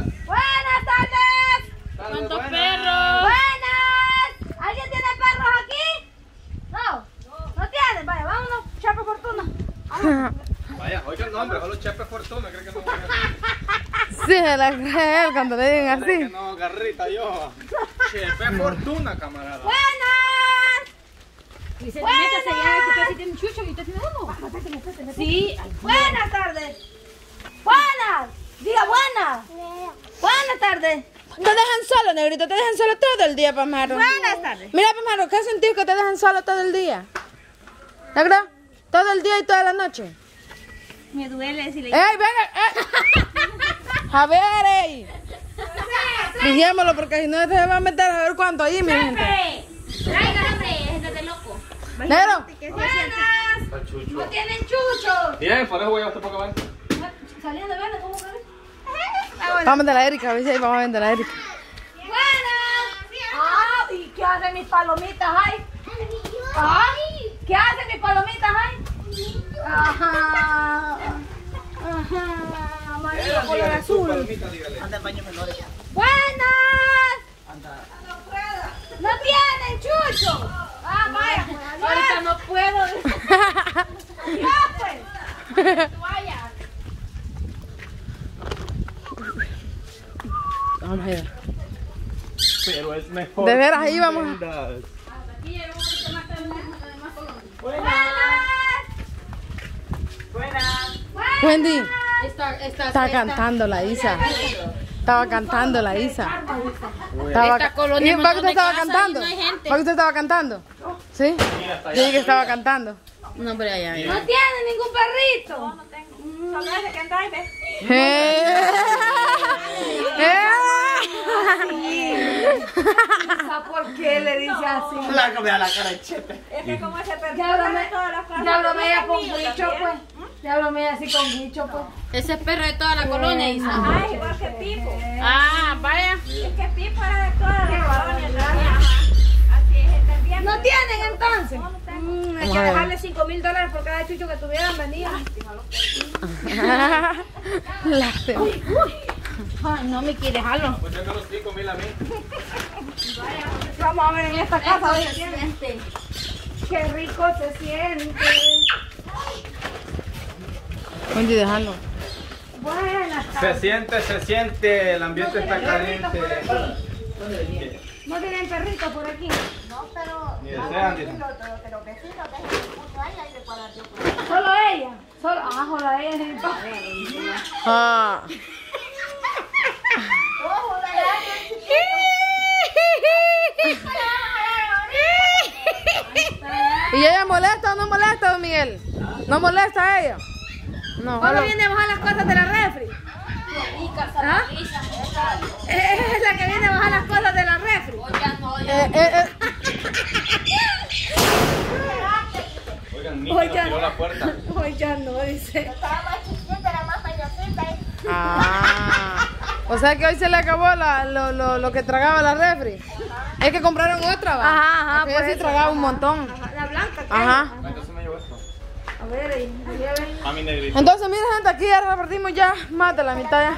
Buenas tardes. ¿Cuántos perros? Buenas. ¿Alguien tiene perros aquí? No. No tienen. Vaya, vámonos. Chepe Fortuna. Vaya, oiga el nombre, solo Chepe Fortuna, creo que no. Sí, se la cree él cuando le digan Creo que así. no, garrita yo. Chepe Fortuna, camarada. Buenas. Vicente, métase ya, que usted sí tiene un chucho y usted tiene uno. Sí. Buenas tardes. Buenas. Diga buenas. Buenas tardes. Te dejan solo, negrito, te dejan solo todo el día, Pamaro. Buenas tardes. Mira, Pamaro, ¿qué has sentido que te dejan solo todo el día? ¿Negro? Todo el día y toda la noche. Me duele si le ¡Ey, venga! A ver, ey. Dijémoslo porque si no se va a meter a ver cuánto ahí, mi gente. Traiga, hombre, es de loco. Negro. Buenas. No tienen chucho. Bien, por eso voy a estar poco más. Saliendo verde, ¿cómo que ves? Vamos de la Erika, a ver si ahí vamos a ver de la Erika. Buenas. Ah, ¿y qué hacen mis palomitas ahí? Ah, ¿qué hacen mis palomitas ahí? Ajá. Ajá. Amarillo color azul. Buenas. No tienen chucho. Ah, vaya. Ahorita no puedo. Ya pues. Vaya. Vamos a ir. Pero es mejor. De veras, ahí vamos. Buenas. Wendy, Está estaba cantando la Isa. Estaba cantando la Isa. Esta colonia ¿Y hay un para qué montón usted de estaba casas y cantando? no hay gente. ¿Para qué usted estaba cantando? ¿Sí? Yo dije que estaba cantando. No, hombre, allá. No tienen ningún perrito. No tengo. Solo ese que andáis, ¿ves? ¿Por qué le dice así? Lágame a la cara de Chepe. Es que como ese perro. Ya hablame ella con bicho, pues. Ya hablame así con bicho, pues. Ese es perro de toda la colonia, Isa. Ah, igual que Pipo. Ah, vaya. Es que Pipo era de toda la colonia. Así es, ¿entendieron? ¿No tienen entonces? Hay que dejarle $5,000 por cada chucho que tuvieran venido. Lástima. Ay, no me quiere dejarlo. Pues tengo los 5,000 a mí. Vamos a ver en esta casa. Qué rico se siente. Wendy, déjalo. Buenas tardes. Se siente, el ambiente está caliente. ¿No tienen perritos por aquí? Ni desean, dicen. Solo ella. Solo ella. Ah. ¿Y ella molesta o no molesta, don Miguel? ¿No molesta a ella? No. ¿Cuándo viene a bajar las cosas de la refri? ¿Ah? Es la que viene a bajar las cosas de la refri. Oigan, Nicky Hoy nos ya tiró no. la puerta. Hoy ya no, dice. Ah. O sea que hoy se le acabó lo que tragaba la refri. Es que compraron otra, ¿va? Ajá, Aquella pues sí tragaba un montón. La blanca. ¿qué? Ajá. Entonces me llevo esto. A ver, ahí ven. A mi negrito. Entonces, mira, gente, aquí ya repartimos ya más de la mitad ya.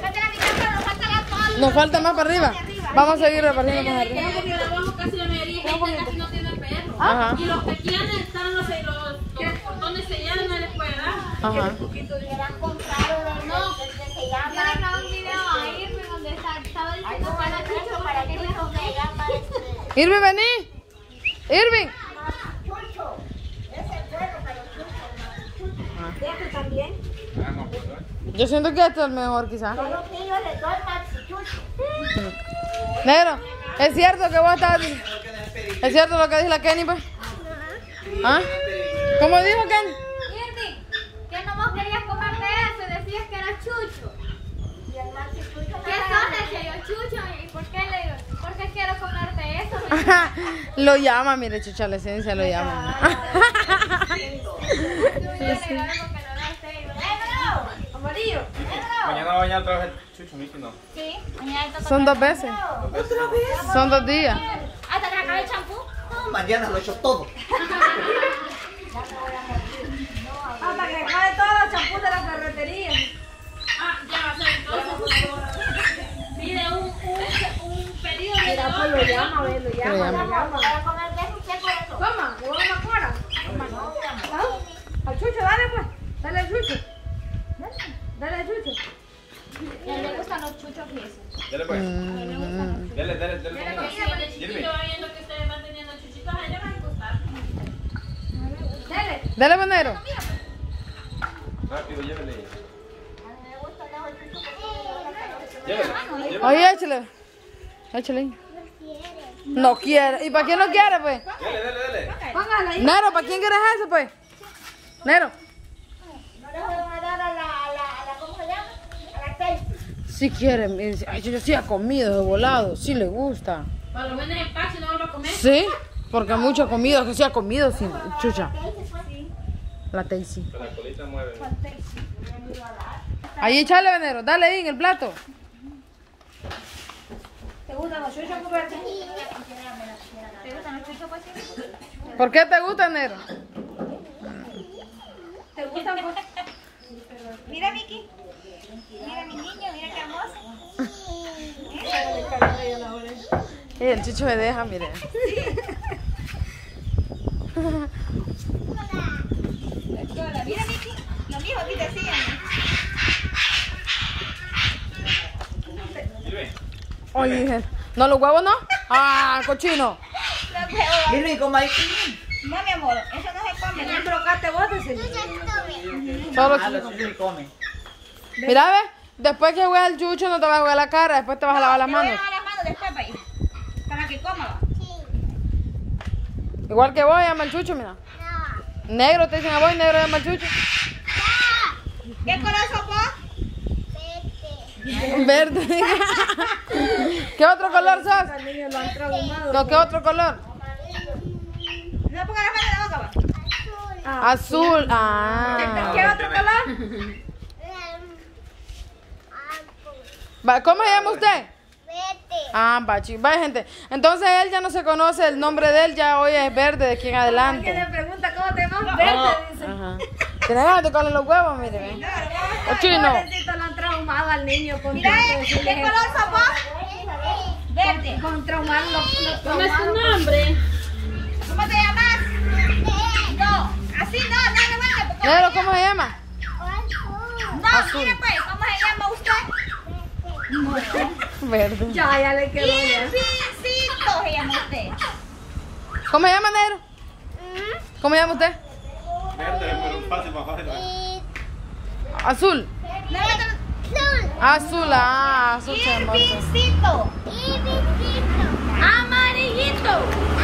Nos falta más para arriba. Vamos a seguir repartiendo más arriba. Porque de abajo casi la mayoría de gente casi no tiene perro. Ajá. Y los que tienen están los donde se llenan no les puede dar. Ajá. No, mira un video a Irme donde estaba diciendo para Chucho para que dijo que Irving, vení. Irving. ¿Este también? Ah, no, pues, Yo siento que este es el mejor, quizás. Negro, ¿es cierto que vos estás... ¿Es cierto lo que dice la Kenny, pues? ¿Ah? ¿Cómo dijo Kenny? Irving, que no vos querías comerte eso, decías que era Chucho. ¿Qué sos? Decía yo, Chucho, ¿y por qué le digo? Porque quiero comerte eso. Lo llama, mire, chucha, la esencia lo llama. Amarillo. mañana va a bañar otra vez el Chucho, Mickey no. Sí, mañana está Son 2 veces. ¿Otra vez? Son 2 días. hasta que acabe el champú. No, mañana lo he hecho todo. Hasta que acabe todos los champús de la ferretería. Ah, ya va a ser entonces. que le llaman. Voy a comer de ese checo eso. Toma, ¿le vamos a comer? Al Chucho, dale pues. Dale al Chucho. Dale al Chucho. A él le gustan los chuchos fiesos. Dale pues. Dale. Dale. Dale, Venero. Rápido, llévele. A mí me gustan los chuchos porque Llévele. Oye, échale. Échale. No quiere. ¿Y para quién no quiere, pues? Dale. Póngala ahí. Nero, ¿para quién quieres ese, pues? Nero. no le van a dar a la ¿cómo se llama? A la Casey. Si quiere. Me dice, ay, yo sí ha comido de volado. Sí le gusta. Para lo venden en paz y no lo comer. Sí, porque mucho ha comido, que sí ha comido sin chucha. La Daisy. La colita mueve. Ahí échale, Venero. Dale ahí en el plato. ¿Te gustan los chuchos, Cuberto? ¿Te gustan los chuchos, pues sí? ¿Por qué te gusta, Nero? ¿Te gustan? Pues? Mira, Vicky. Mira, mi niño, mira qué hermoso. Y el chucho me deja, mire. Mira, Vicky. Lo mismo aquí decían. Sirve. Oye, dije, ¿no los huevos no? Ah, cochino. Los huevos. Miren cómo hay. No, mi amor, eso no se come. ¿Quieres brocarte vos? Solo Ah, chucho. los sí comen. Mira, ve, después que juegas el chucho no te vas a jugar la cara, después te vas a lavar las Te voy a manos. lavar las manos después, para ir. Para que coma. Va. Igual que vos, llama el chucho, mira. Negro, te dicen a vos, y negro llama el chucho. ¿Qué color sos vos? Verde. ¿Qué otro color sos? Al niño lo han traumado. No, ¿qué otro color? No ponga las manos en la boca, va. Azul. Ah. ¿Qué otro color? Va, ¿cómo se llama usted? Ah, Bachi. Vaya, gente. Entonces él ya no se conoce el nombre de él, ya hoy es Verde de aquí en Alguien le adelante. pregunta cómo te llamas. Verde, dice. Ajá. ¿Tienes ganas de tocarle los huevos? Mire, ve. Cochino. Pobrecito, lo han traumado al niño con Mira, tanto decirle ¿qué eso. color sos vos? Verde. Con traumarlo. ¿Cómo es tu nombre? ¿Cómo te llamas? No, así no vale, porque... Negro, ¿cómo se llama? No, Azul. mire pues, ¿cómo se llama usted? Verde. Ya le quedó ya. Irvincito se llama usted. ¿Cómo se llama, Negro? ¿Cómo se llama usted? Verde, pero fácil, más fácil. Azul. Azul, ah, azul se llama. Irvincito. Amarillito.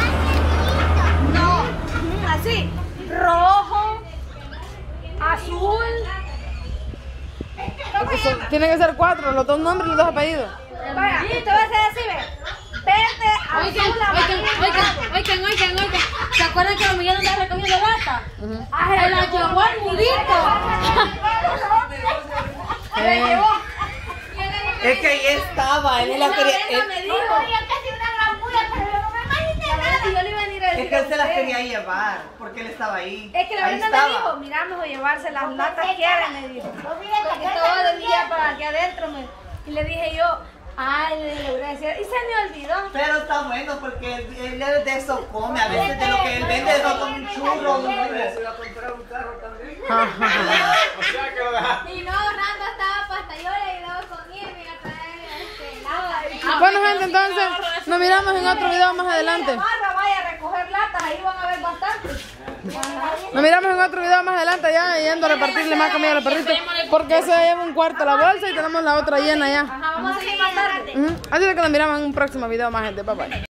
No. Así. Rojo. Azul. Porque tienen que ser 4, los 2 nombres y los 2 apellidos. Vaya, te voy a hacer así, ve. Verde, azul, amarillo. Oigan. ¿Se acuerdan que los Miguel andaban recogiendo lata? Ah, Se la llevó al mudito. Es que ahí estaba, él la quería. me dijo. Oye, casi una gran bulla, pero yo no me imaginé nada. Yo le iba a venir a decir Es que él se las a usted. quería llevar, porque él estaba ahí. Es que la Ahí verdad me dijo, estaba. mira, mejor llevarse las latas que quieren, me dijo. No mire Porque todo el día para aquí adentro. Y le dije yo, ay, le voy a decir, y se me olvidó. Pero está bueno porque él de eso come. A veces de lo que él vende no come un churro. O sea que lo dejaste. Y no, Rando estaba pasta, yo le ayudaba con irme a traer lata. Bueno, gente, entonces nos miramos en otro video más adelante. Barra, vaya a recoger latas, ahí van a ver bastante. Nos miramos en otro video más adelante ya, yendo a repartirle más comida a los perritos. Porque eso lleva un cuarto la bolsa y tenemos la otra llena ya. Ajá, vamos a seguir más tarde. Así que nos miramos en un próximo video más, gente. Bye bye.